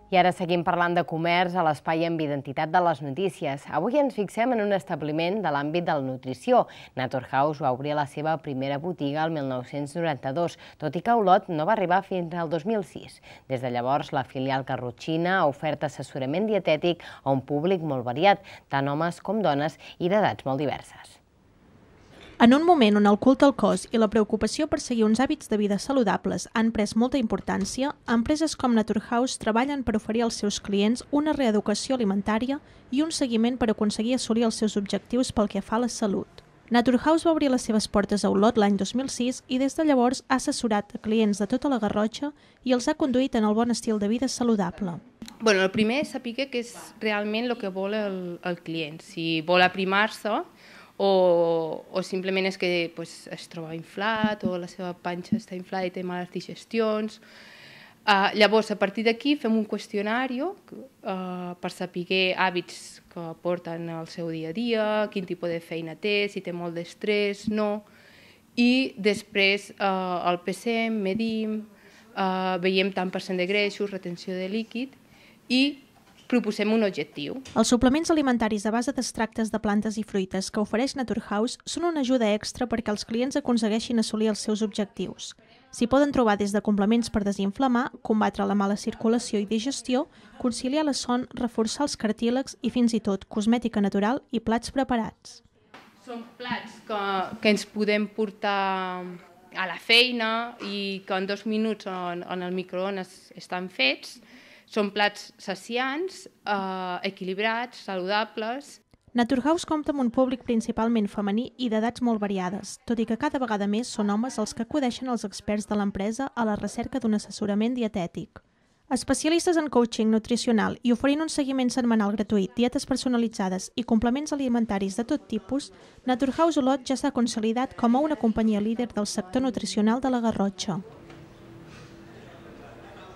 I ara seguim parlant de comerç a l'espai amb identitat de les notícies. Avui ens fixem en un establiment de l'àmbit de la nutrició. Naturhaus va obrir la seva primera botiga el 1992, tot i que Olot no va arribar fins al 2006. Des de llavors, la filial garrotxina ha ofert assessorament dietètic a un públic molt variat, tant homes com dones i d'edats molt diverses. En un moment on el culte al cos i la preocupació per seguir uns hàbits de vida saludables han pres molta importància, empreses com Naturhaus treballen per oferir als seus clients una reeducació alimentària i un seguiment per aconseguir assolir els seus objectius pel que fa a la salut. Naturhaus va obrir les seves portes a Olot l'any 2006 i des de llavors ha assessorat a clients de tota la Garrotxa i els ha conduït en el bon estil de vida saludable. El primer és saber què és realment el que vol el client, si vol aprimar-se o simplement és que es troba inflat o la seva panxa està inflada i té males digestions. Llavors, a partir d'aquí fem un qüestionari per saber hàbits que porten al seu dia a dia, quin tipus de feina té, si té molt d'estrès, no. I després el pesem, medim, veiem tant % de greixos, retenció de líquid i proposem un objectiu. Els suplements alimentaris a base d'extractes de plantes i fruites que ofereix Naturhaus són una ajuda extra perquè els clients aconsegueixin assolir els seus objectius. S'hi poden trobar des de complements per desinflamar, combatre la mala circulació i digestió, conciliar la son, reforçar els cartílags i fins i tot cosmètica natural i plats preparats. Són plats que ens podem portar a la feina i que en 2 minuts en el microones estan fets. Són plats saciants, equilibrats, saludables. Naturhaus compta amb un públic principalment femení i d'edats molt variades, tot i que cada vegada més són homes els que acudeixen als experts de l'empresa a la recerca d'un assessorament dietètic. Especialistes en coaching nutricional i oferint un seguiment setmanal gratuït, dietes personalitzades i complements alimentaris de tot tipus, Naturhaus Olot ja s'ha consolidat com a una companyia líder del sector nutricional de la Garrotxa.